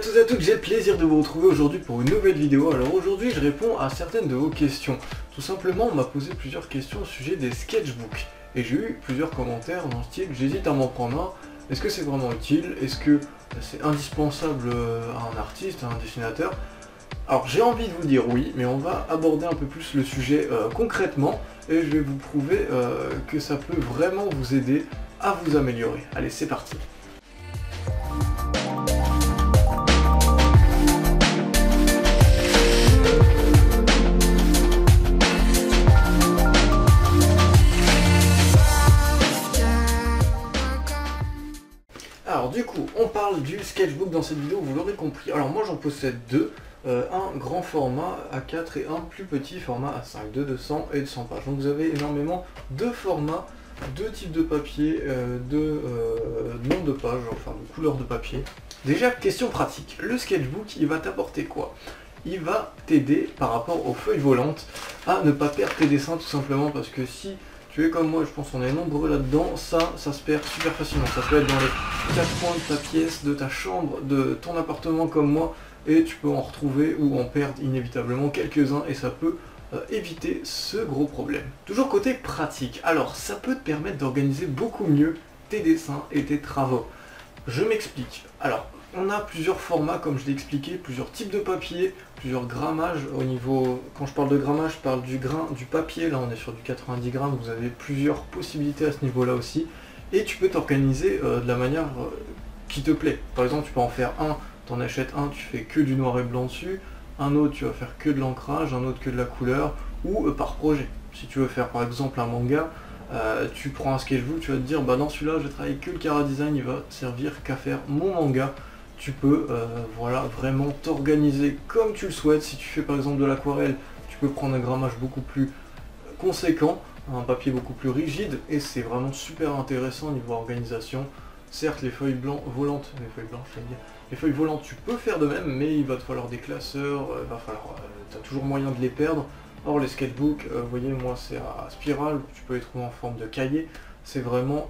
tous et à toutes, j'ai le plaisir de vous retrouver aujourd'hui pour une nouvelle vidéo. Alors aujourd'hui je réponds à certaines de vos questions. Tout simplement on m'a posé plusieurs questions au sujet des sketchbooks. Et j'ai eu plusieurs commentaires dans le style j'hésite à m'en prendre un. Est-ce que c'est vraiment utile? Est-ce que c'est indispensable à un artiste, à un dessinateur? Alors j'ai envie de vous dire oui, mais on va aborder un peu plus le sujet concrètement. Et je vais vous prouver que ça peut vraiment vous aider à vous améliorer. Allez, c'est parti. Alors du coup, on parle du sketchbook dans cette vidéo, vous l'aurez compris. Alors moi j'en possède deux, un grand format A4 et un plus petit format A5, de 200 et de 100 pages. Donc vous avez énormément de formats, deux types de papier, de nombre de pages, enfin de couleurs de papier. Déjà, question pratique, le sketchbook il va t'apporter quoi? Il va t'aider par rapport aux feuilles volantes à ne pas perdre tes dessins, tout simplement parce que si tu es comme moi, je pense qu'on est nombreux là-dedans, ça se perd super facilement. Ça peut être dans les 4 coins de ta pièce, de ta chambre, de ton appartement comme moi, et tu peux en retrouver ou en perdre inévitablement quelques-uns, et ça peut éviter ce gros problème. Toujours côté pratique, alors ça peut te permettre d'organiser beaucoup mieux tes dessins et tes travaux. Je m'explique. Alors, on a plusieurs formats, comme je l'ai expliqué, plusieurs types de papier, plusieurs grammages. Au niveau, quand je parle de grammage, je parle du grain du papier. Là, on est sur du 90 grammes. Vous avez plusieurs possibilités à ce niveau-là aussi. Et tu peux t'organiser de la manière qui te plaît. Par exemple, tu peux en faire un, tu en achètes un, tu fais que du noir et blanc dessus. Un autre, tu vas faire que de l'ancrage, un autre que de la couleur, ou par projet. Si tu veux faire par exemple un manga, tu prends un sketchbook, tu vas te dire, bah dans celui-là, je vais travailler que le Chara Design, il va servir qu'à faire mon manga. Tu peux voilà, vraiment t'organiser comme tu le souhaites. Si tu fais par exemple de l'aquarelle, tu peux prendre un grammage beaucoup plus conséquent, un papier beaucoup plus rigide, et c'est vraiment super intéressant au niveau organisation. Certes, les feuilles volantes, les feuilles volantes, tu peux faire de même, mais il va te falloir des classeurs, tu as toujours moyen de les perdre. Or les sketchbooks, vous voyez, moi c'est à spirale, tu peux les trouver en forme de cahier. C'est vraiment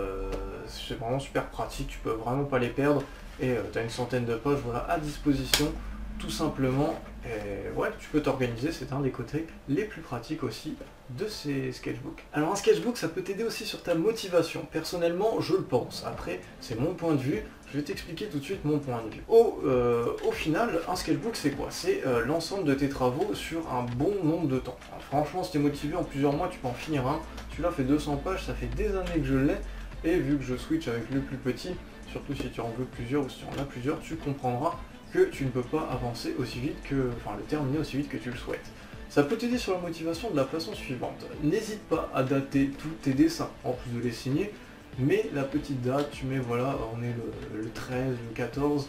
super pratique, tu peux vraiment pas les perdre. Et tu as une centaine de pages voilà, à disposition, tout simplement. Et ouais, tu peux t'organiser, c'est un des côtés les plus pratiques aussi de ces sketchbooks. Alors un sketchbook, ça peut t'aider aussi sur ta motivation. Personnellement, je le pense. Après, c'est mon point de vue. Je vais t'expliquer tout de suite mon point de vue. Au final, un sketchbook, c'est quoi? C'est l'ensemble de tes travaux sur un bon nombre de temps. Alors, franchement, si tu es motivé, en plusieurs mois, tu peux en finir un. Celui-là fait 200 pages, ça fait des années que je l'ai. Et vu que je switch avec le plus petit, surtout si tu en veux plusieurs ou si tu en as plusieurs, tu comprendras que tu ne peux pas avancer aussi vite que, le terminer aussi vite que tu le souhaites. Ça peut t'aider sur la motivation de la façon suivante. N'hésite pas à dater tous tes dessins, en plus de les signer, mets la petite date, tu mets voilà, on est le 13, le 14,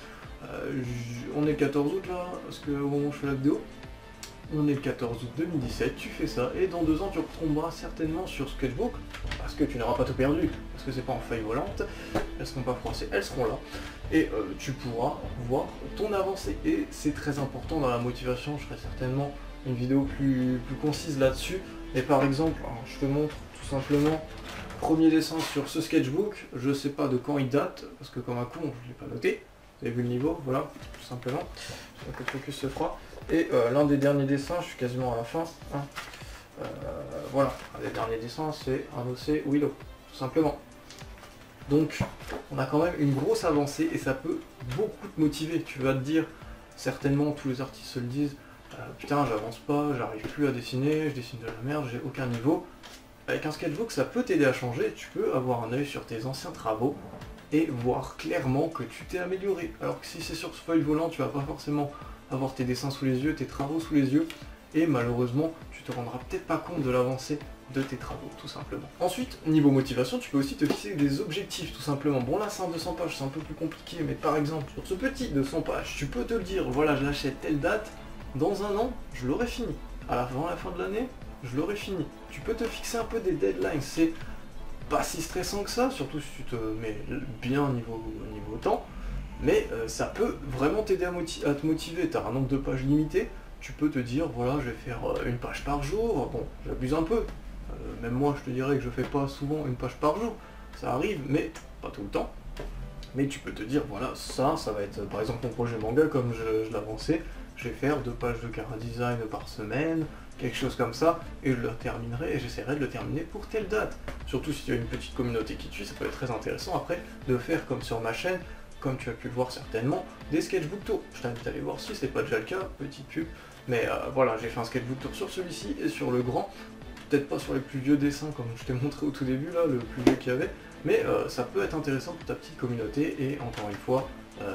on est le 14 août là, parce que au moment où je fais la vidéo, on est le 14 août 2017, tu fais ça, et dans 2 ans tu retomberas certainement sur Sketchbook, parce que tu n'auras pas tout perdu, parce que c'est pas en feuille volante, elles seront pas froissées, elles seront là, et tu pourras voir ton avancée, et c'est très important dans la motivation. Je ferai certainement une vidéo plus concise là-dessus, et par exemple, alors, je te montre tout simplement, premier dessin sur ce sketchbook, je sais pas de quand il date, parce que comme un con, je l'ai pas noté, vous avez vu le niveau, voilà, tout simplement, donc le focus se fera. Et l'un des derniers dessins, je suis quasiment à la fin, hein. Voilà, un des derniers dessins, c'est un OC Willow, tout simplement. Donc, on a quand même une grosse avancée et ça peut beaucoup te motiver. Tu vas te dire, certainement tous les artistes se le disent, putain, j'avance pas, j'arrive plus à dessiner, je dessine de la merde, j'ai aucun niveau. Avec un sketchbook, ça peut t'aider à changer, tu peux avoir un œil sur tes anciens travaux et voir clairement que tu t'es amélioré. Alors que si c'est sur ce feuille volante, tu vas pas forcément avoir tes dessins sous les yeux, tes travaux sous les yeux, et malheureusement tu te rendras peut-être pas compte de l'avancée de tes travaux, tout simplement. Ensuite, niveau motivation, tu peux aussi te fixer des objectifs, tout simplement. Bon là c'est un 200 pages, c'est un peu plus compliqué, mais par exemple, sur ce petit 200 pages, tu peux te le dire, voilà, je l'achète telle date, dans un an, je l'aurai fini. Avant la fin de l'année, je l'aurai fini. Tu peux te fixer un peu des deadlines, c'est pas si stressant que ça, surtout si tu te mets bien niveau temps. Mais ça peut vraiment t'aider à te motiver. Tu as un nombre de pages limité, tu peux te dire voilà, je vais faire une page par jour. Bon, j'abuse un peu, même moi je te dirais que je fais pas souvent une page par jour, ça arrive, mais pas tout le temps. Mais tu peux te dire, voilà, ça va être, par exemple, mon projet manga, comme je l'avançais, je vais faire 2 pages de chara-design par semaine, quelque chose comme ça, et je le terminerai, et j'essaierai de le terminer pour telle date. Surtout si tu as une petite communauté qui te suit, ça peut être très intéressant après de faire comme sur ma chaîne, comme tu as pu le voir certainement, des sketchbook tours. Je t'invite à aller voir si c'est pas déjà le cas, petite pub. Mais voilà, j'ai fait un sketchbook tour sur celui-ci et sur le grand. Peut-être pas sur les plus vieux dessins comme je t'ai montré au tout début, là, le plus vieux qu'il y avait. Mais ça peut être intéressant pour ta petite communauté et encore une fois,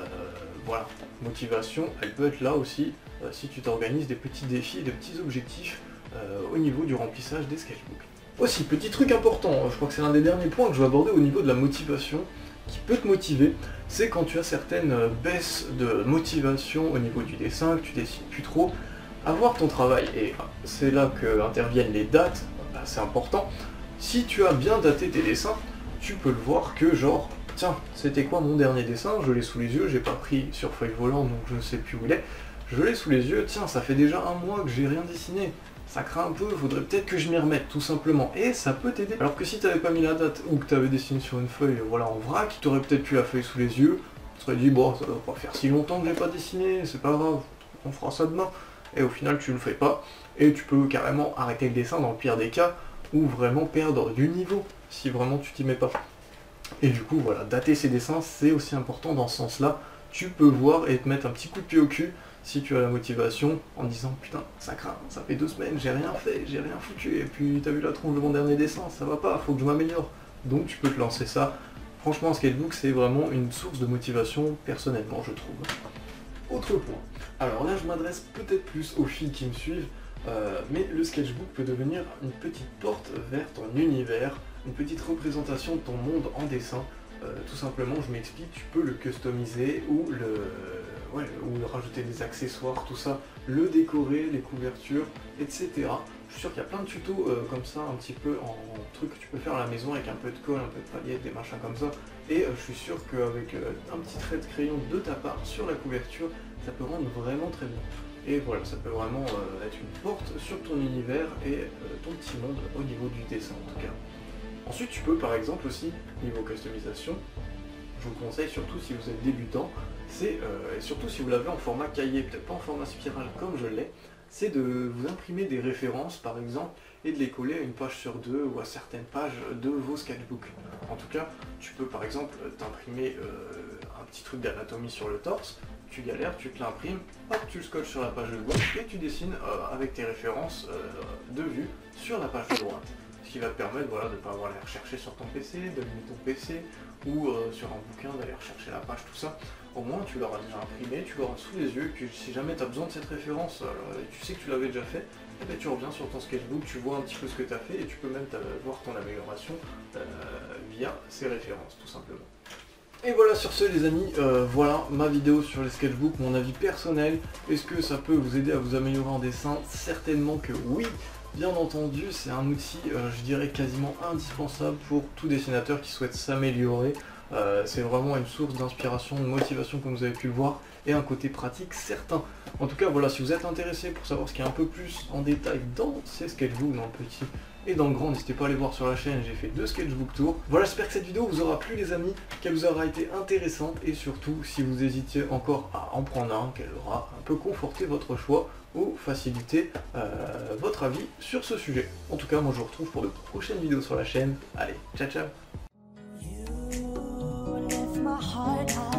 voilà, motivation, elle peut être là aussi si tu t'organises des petits défis et des petits objectifs au niveau du remplissage des sketchbooks. Aussi, petit truc important, je crois que c'est l'un des derniers points que je vais aborder au niveau de la motivation, qui peut te motiver, c'est quand tu as certaines baisses de motivation au niveau du dessin, que tu dessines plus trop, avoir ton travail, et c'est là que interviennent les dates, c'est important. Si tu as bien daté tes dessins, tu peux le voir que genre, tiens, c'était quoi mon dernier dessin, je l'ai sous les yeux, j'ai pas pris sur feuille volante donc je ne sais plus où il est, je l'ai sous les yeux, tiens, ça fait déjà un mois que j'ai rien dessiné, ça craint un peu, faudrait peut-être que je m'y remette, tout simplement, et ça peut t'aider. Alors que si t'avais pas mis la date, ou que t'avais dessiné sur une feuille, voilà, en vrac, t'aurais peut-être plus la feuille sous les yeux, tu te serais dit, bon, ça doit pas faire si longtemps que j'ai pas dessiné, c'est pas grave, on fera ça demain, et au final tu le fais pas, et tu peux carrément arrêter le dessin dans le pire des cas, ou vraiment perdre du niveau, si vraiment tu t'y mets pas. Et du coup, voilà, dater ses dessins, c'est aussi important dans ce sens-là, tu peux voir et te mettre un petit coup de pied au cul, si tu as la motivation en disant putain ça craint, ça fait 2 semaines, j'ai rien fait, j'ai rien foutu, et puis t'as vu la tronche de mon dernier dessin, ça va pas, faut que je m'améliore. Donc tu peux te lancer ça. Franchement un sketchbook c'est vraiment une source de motivation personnellement je trouve. Autre point, alors là je m'adresse peut-être plus aux filles qui me suivent, mais le sketchbook peut devenir une petite porte vers ton univers, une petite représentation de ton monde en dessin. Tout simplement, je m'explique, tu peux le customiser ou ou rajouter des accessoires, tout ça, le décorer, les couvertures, etc. Je suis sûr qu'il y a plein de tutos comme ça, un petit peu en truc que tu peux faire à la maison avec un peu de colle, un peu de paillettes, des machins comme ça. Et je suis sûr qu'avec un petit trait de crayon de ta part sur la couverture, ça peut rendre vraiment très bien. Et voilà, ça peut vraiment être une porte sur ton univers et ton petit monde au niveau du dessin en tout cas. Ensuite, tu peux par exemple aussi, niveau customisation, je vous conseille surtout si vous êtes débutant, c'est, et surtout si vous l'avez en format cahier, peut-être pas en format spirale comme je l'ai, c'est de vous imprimer des références par exemple et de les coller à une page sur 2 ou à certaines pages de vos sketchbooks. En tout cas, tu peux par exemple t'imprimer un petit truc d'anatomie sur le torse, tu galères, tu te l'imprimes, hop, tu le scotches sur la page de gauche et tu dessines avec tes références de vue sur la page de droite. Ce qui va te permettre voilà, de ne pas avoir à les rechercher sur ton PC, d'allumer ton PC ou sur un bouquin, d'aller rechercher la page, tout ça. Au moins tu l'auras déjà imprimé, tu l'auras sous les yeux, et puis si jamais tu as besoin de cette référence, tu sais que tu l'avais déjà fait, et bien tu reviens sur ton sketchbook, tu vois un petit peu ce que tu as fait et tu peux même voir ton amélioration via ces références tout simplement. Et voilà sur ce les amis, voilà ma vidéo sur les sketchbooks, mon avis personnel. Est-ce que ça peut vous aider à vous améliorer en dessin? Certainement que oui. Bien entendu, c'est un outil, je dirais, quasiment indispensable pour tout dessinateur qui souhaite s'améliorer. C'est vraiment une source d'inspiration, de motivation comme vous avez pu le voir, et un côté pratique certain. En tout cas, voilà, si vous êtes intéressé pour savoir ce qu'il y a un peu plus en détail dans ces sketchbooks, dans le petit et dans le grand, n'hésitez pas à aller voir sur la chaîne, j'ai fait 2 sketchbook tours. Voilà, j'espère que cette vidéo vous aura plu les amis, qu'elle vous aura été intéressante, et surtout, si vous hésitiez encore à en prendre un, qu'elle aura un peu conforté votre choix, ou faciliter votre avis sur ce sujet. En tout cas, moi je vous retrouve pour de prochaines vidéos sur la chaîne. Allez, ciao ciao.